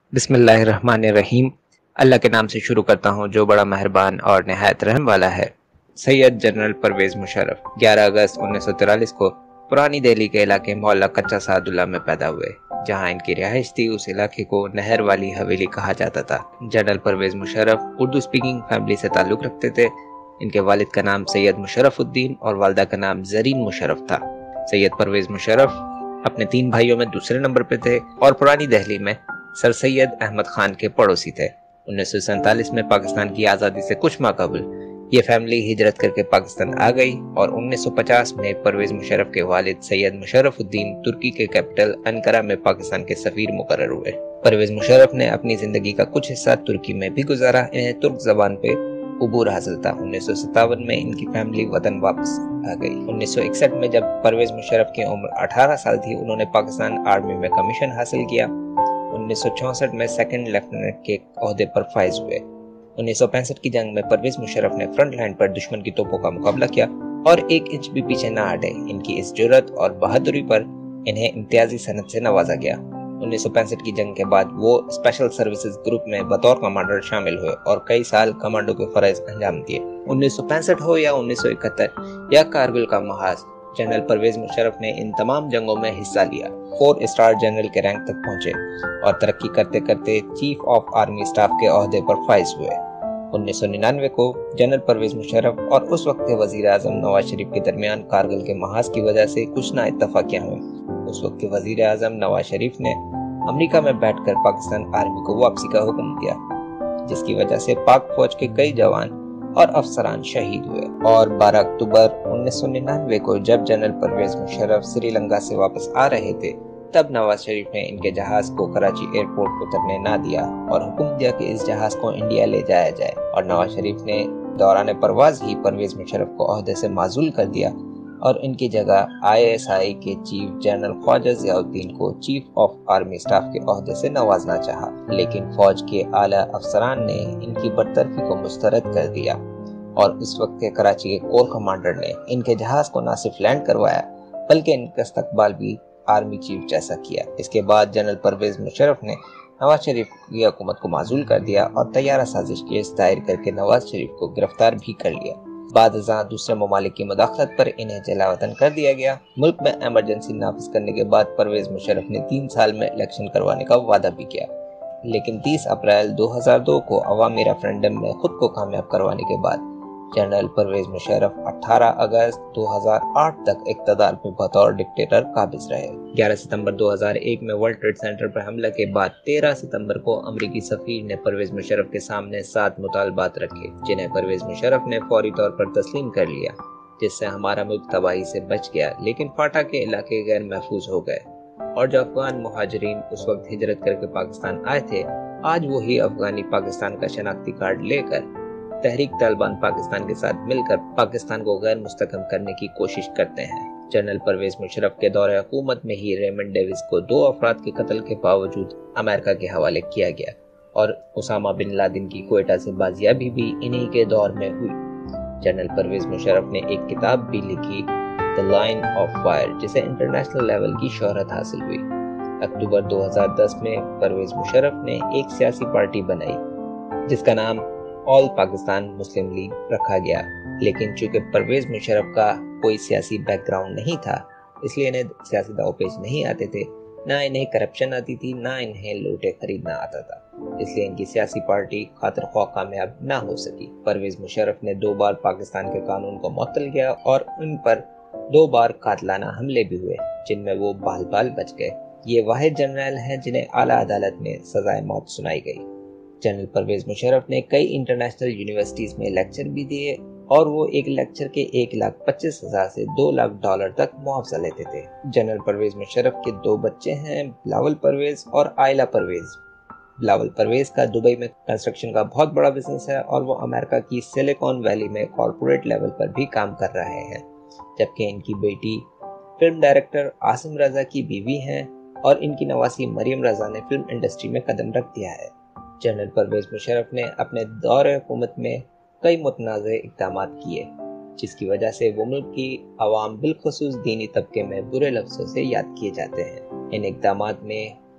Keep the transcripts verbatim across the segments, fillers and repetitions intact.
بسم اللہ الرحمن الرحیم۔ اللہ کے نام سے شروع کرتا ہوں جو بڑا مہربان اور نہایت رحم والا ہے۔ سید جنرل پرویز مشرف گیارہ اگست انیس سو تیرالیس کو پرانی دہلی کے علاقے محلہ کچا سعداللہ میں پیدا ہوئے، جہاں ان کی رہائش تھی۔ اس علاقے کو نہر والی حویلی کہا جاتا تھا۔ General Pervez Musharraf Urdu speaking family سے تعلق رکھتے تھے۔ ان کے والد کا نام سید مشرف الدین اور والدہ کا نام زرین مشرف تھا۔ سید پرویز مشرف اپنے تین بھائیوں میں دوسرے نمبر پہ تھے اور پرانی دہلی میں سر سید احمد خان کے پڑوسی تھے۔ انیس سو سینتالیس میں پاکستان کی آزادی سے کچھ ماہ قبل یہ فیملی ہجرت کر کے پاکستان آ گئی اور انیس سو پچاس میں پرویز مشرف کے والد سید مشرف الدین ترکی کے کیپٹل انقرہ میں پاکستان کے سفیر مقرر ہوئے۔ پرویز مشرف نے اپنی زندگی کا کچھ حصہ ترکی میں بھی گزارا۔ انہیں ترک زبان پہ عبور حاصل تھا۔ انیس سو ستاون میں ان کی فیملی وطن واپس آ گئی۔ انیس سو اکسٹھ میں جب پرویز مشرف کی عمر اٹھارہ سال تھی، انہوں نے پاکستان آرمی میں کمیشن حاصل کیا۔ انیس سو چونسٹھ میں سیکنڈ لیفٹیننٹ کے عہدے پر فائز ہوئے۔ انیس سو پینسٹھ کی جنگ میں پرویز مشرف نے فرنٹ لائن پر دشمن کی توپوں کا مقابلہ کیا اور ایک انچ بھی پیچھے نہ ہٹے۔ ان کی اس جرأت اور بہادری پر انہیں امتیازی سند سے نوازا گیا۔ انیس سو پینسٹھ کی جنگ کے بعد وہ اسپیشل سروسز گروپ میں بطور کمانڈر شامل ہوئے اور کئی سال کمانڈو کے فرائض انجام دیے۔ انیس سو پینسٹھ ہو یا انیس سو اکہتر یا کارگل کا محاذ، جنرل پرویز مشرف نے ان تمام جنگوں میں حصہ لیا۔ فور اسٹار جنرل کے رینک تک پہنچے اور ترقی کرتے کرتے چیف آف آرمی اسٹاف کے عہدے پر فائز ہوئے۔ انیس سو ننانوے کو جنرل پرویز مشرف اور اس وقت کے وزیر اعظم نواز شریف کے درمیان کارگل کے محاذ کی وجہ سے کچھ نہ اتفاقیاں ہوئیں۔ اس وقت کے وزیر اعظم نواز شریف نے امریکہ میں بیٹھ کر پاکستان آرمی کو واپسی کا حکم دیا، جس کی وجہ سے پاک فوج کے کئی جوان اور افسران شہید ہوئے۔ اور بارہ اکتوبر انیس سو ننانوے کو جب جنرل پرویز مشرف سری لنکا سے واپس آ رہے تھے، تب نواز شریف نے ان کے جہاز کو کراچی ایئرپورٹ اترنے نہ دیا اور حکم دیا کہ اس جہاز کو انڈیا لے جایا جائے، اور نواز شریف نے دوران پرواز ہی پرویز مشرف کو عہدے سے معزول کر دیا اور ان کی جگہ آئی ایس آئی کے چیف جنرل خواجہ ضیاء الدین کو چیف آف آرمی اسٹاف کے عہدے سے نوازنا چاہا، لیکن فوج کے اعلیٰ افسران نے ان کی برطرفی کو مسترد کر دیا اور اس وقت کے کراچی کے کور کمانڈر نے ان کے جہاز کو نہ صرف لینڈ کروایا بلکہ ان کا استقبال بھی آرمی چیف جیسا کیا۔ اس کے بعد جنرل پرویز مشرف نے نواز شریف کی حکومت کو معزول کر دیا اور طیارہ سازش کیس دائر کر کے نواز شریف کو گرفتار بھی کر لیا۔ بعد ازاں دوسرے ممالک کی مداخلت پر انہیں جلا وطن کر دیا گیا۔ ملک میں ایمرجنسی نافذ کرنے کے بعد پرویز مشرف نے تین سال میں الیکشن کروانے کا وعدہ بھی کیا، لیکن تیس اپریل دو ہزار دو کو عوامی ریفرنڈم میں خود کو کامیاب کروانے کے بعد جنرل پرویز مشرف اٹھارہ اگست دو ہزار آٹھ تک اقتدار میں بطور ڈکٹیٹر قابض رہے۔ گیارہ ستمبر دو ہزار ایک میں ورلڈ ٹریڈ سینٹر پر حملہ کے بعد تیرہ ستمبر کو امریکی سفیر نے پرویز مشرف کے سامنے سات مطالبات رکھے، جنہیں پرویز مشرف نے فوری طور پر تسلیم کر لیا، جس سے ہمارا ملک تباہی سے بچ گیا، لیکن فاٹا کے علاقے غیر محفوظ ہو گئے۔ اور جو افغان مہاجرین اس وقت ہجرت کر کے پاکستان آئے تھے، آج وہی افغانی پاکستان کا شناختی کارڈ لے کر تحریک طالبان پاکستان کے ساتھ مل کر پاکستان کو غیر مستحکم کرنے کی کوشش کرتے ہیں۔ جنرل پرویز مشرف کے دور حکومت میں ہی ریمنڈ ڈیوس کو دو افراد کے قتل کے باوجود امریکہ کے حوالے کیا گیا اور اسامہ بن لادن کی کوئٹہ سے بازیابی بھی انہی کے دور میں ہوئی۔ جنرل پرویز مشرف نے ایک کتاب بھی لکھی، دی لائن آف فائر، جسے انٹرنیشنل لیول کی شہرت حاصل ہوئی۔ اکتوبر دو ہزار دس میں پرویز مشرف نے ایک سیاسی پارٹی بنائی جس کا نام آل پاکستان مسلم لیگ رکھا گیا، لیکن چونکہ پرویز مشرف کا کوئی سیاسی بیک گراؤنڈ نہیں تھا، اس لیے انہیں سیاسی داؤ پیچ نہیں آتے تھے، نہ انہیں کرپشن آتی تھی، نہ انہیں لوٹے خریدنا آتا تھا، اس لیے ان کی سیاسی پارٹی خاطر خواہ کامیاب نہ ہو سکی۔ پرویز مشرف نے دو بار پاکستان کے قانون کو معطل کیا اور ان پر دو بار قاتلانہ حملے بھی ہوئے، جن میں وہ بال بال بچ گئے۔ یہ واحد جنرل ہیں جنہیں اعلیٰ عدالت میں سزائے موت سنائی گئی۔ جنرل پرویز مشرف نے کئی انٹرنیشنل یونیورسٹیز میں لیکچر بھی دیے اور وہ ایک لیکچر کے ایک لاکھ پچیس ہزار سے دو لاکھ ڈالر تک معاوضہ لیتے تھے۔ جنرل پرویز مشرف کے دو بچے ہیں، بلاول پرویز اور آئلہ پرویز۔ بلاول پرویز کا دبئی میں کنسٹرکشن کا بہت بڑا بزنس ہے اور وہ امریکہ کی سلیکون ویلی میں کارپوریٹ لیول پر بھی کام کر رہے ہیں، جبکہ ان کی بیٹی فلم ڈائریکٹر عاصم رضا کی بیوی ہیں اور ان کی نواسی مریم رضا نے فلم انڈسٹری میں قدم رکھ دیا ہے۔ جنرل پرویز مشرف نے اپنے دور حکومت میں کئی متنازع اقدامات کیے، جس کی وجہ سے وہ ملک کی عوام بالخصوص دینی طبقے میں برے لفظوں سے یاد کیے جاتے ہیں۔ ان اقدامات میں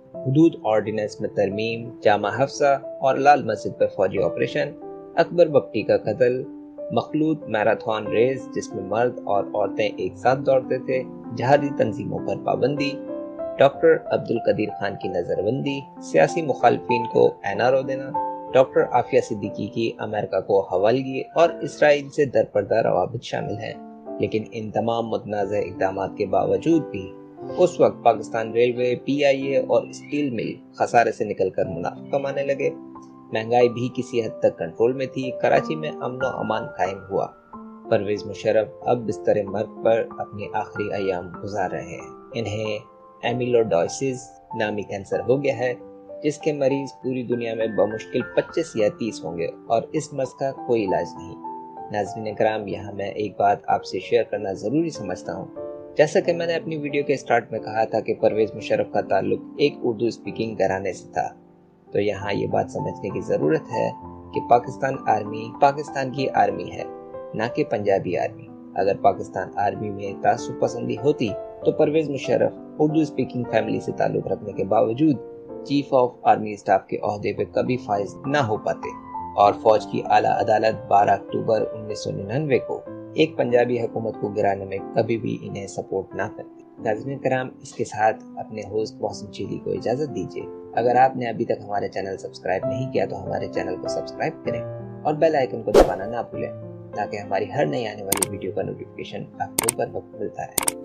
حدود آرڈیننس میں ترمیم، جامع حفصہ اور لال مسجد پر فوجی آپریشن، اکبر بگٹی کا قتل، مخلوط میراتھن ریس جس میں مرد اور عورتیں ایک ساتھ دوڑتے تھے، جہادی تنظیموں پر پابندی، ڈاکٹر عبدالقدیر خان کی نظر بندی، سیاسی مخالفین کو این آر او دینا، ڈاکٹر عافیہ صدیقی کی امریکہ کو حوالگی اور اسرائیل سے درپردہ روابط شامل ہیں۔ لیکن ان تمام متنازع اقدامات کے باوجود بھی اس وقت پاکستان ریلوے، پی آئی اے اور اسٹیل مل خسارے سے نکل کر منافع کمانے لگے، مہنگائی بھی کسی حد تک کنٹرول میں تھی، کراچی میں امن و امان قائم ہوا۔ پرویز مشرف اب بستر مرگ پر اپنے آخری ایام گزار رہے ہیں۔ انہیں ایمیلوڈوسس نامی کینسر ہو گیا ہے، جس کے مریض پوری دنیا میں بمشکل پچیس یا تیس ہوں گے اور اس مرض کا کوئی علاج نہیں۔ ناظرین کرام، یہاں میں ایک بات آپ سے شیئر کرنا ضروری سمجھتا ہوں۔ جیسا کہ میں نے اپنی ویڈیو کے سٹارٹ میں کہا تھا کہ پرویز مشرف کا تعلق ایک اردو اسپیکنگ گھرانے سے تھا، تو یہاں یہ بات سمجھنے کی ضرورت ہے کہ پاکستان آرمی پاکستان کی آرمی ہے، نہ کہ پنجابی آرمی۔ اگر پاکستان آرمی میں تعصب پسندی ہوتی تو پرویز مشرف اردو اسپیکنگ فیملی سے تعلق رکھنے کے باوجود چیف آف آرمی اسٹاف کے عہدے پہ کبھی فائز نہ ہو پاتے، اور فوج کی اعلیٰ عدالت بارہ اکتوبر انیس سو ننانوے کو ایک پنجابی حکومت کو گرانے میں کبھی بھی انہیں سپورٹ نہ کرتی۔ ناظرین کرام، اس کے ساتھ اپنے ہوسٹ محسن چیلی کو اجازت دیجیے۔ اگر آپ نے ابھی تک ہمارے چینل سبسکرائب نہیں کیا تو ہمارے چینل کو سبسکرائب کریں اور بیل آئیکن کو دبانا نہ بھولیں، تاکہ ہماری ہر نئی آنے والی ویڈیو کا نوٹیفیکیشن آپ کو بر وقت ملتا رہے۔